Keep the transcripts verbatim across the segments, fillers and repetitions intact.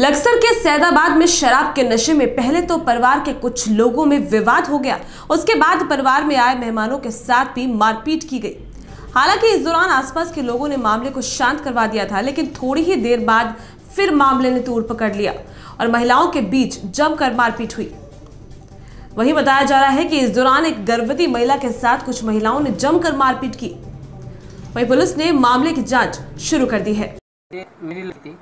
लक्सर के सैदाबाद में शराब के नशे में पहले तो परिवार के कुछ लोगों में विवाद हो गया। उसके बाद परिवार में आए मेहमानों के साथ भी मारपीट की गई। हालांकि इस दौरान आसपास के लोगों ने मामले को शांत करवा दिया था, लेकिन थोड़ी ही देर बाद फिर मामले ने तूड़ पकड़ लिया और महिलाओं के बीच जमकर मारपीट हुई। वहीं बताया जा रहा है कि इस दौरान एक गर्भवती महिला के साथ कुछ महिलाओं ने जमकर मारपीट की। वहीं पुलिस ने मामले की जांच शुरू कर दी है। मेरी लगती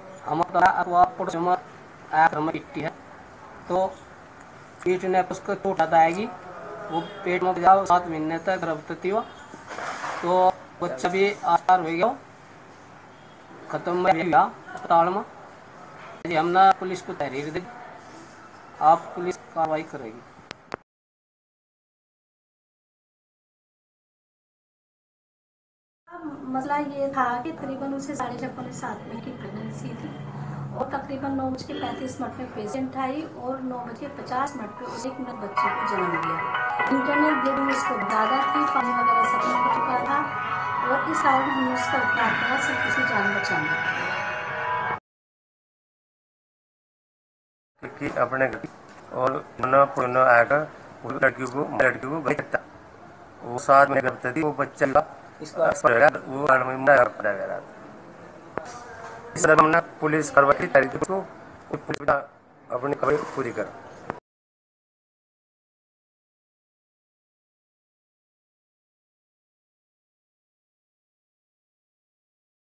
हम पिट्टी है तो पीठ ने उसको चोट आएगी, वो पेट में जाओ सात महीने तक गर्भवती हो तो बच्चा भी आसार हो गया खत्म अस्पताल में। हमने पुलिस को तहरीर दी, आप पुलिस कार्रवाई करेगी। मसला ये था कि तकरीबन उसे साढ़े छः पौने सात में की प्रेगनेंसी थी और तकरीबन नौ बज के पैंतीस मिनट में पेशेंट आई और नौ बज के पचास मिनट पर उसे एक मिनट बच्चे को जन्म दिया। इंटरनल ब्लीडिंग उसको ज़्यादा थी, पानी वगैरह सब हो चुका था और इस कारण हमने उसका उपचार करा, सिर्फ उसकी जान बचाने कि अपने और पुनः आकर लड़की को लड़की को बचा वो साथ में गर्भवती वो बच्चा वो हमने पुलिस कार्रवाई की तारीख को अपनी खबर पूरी कर।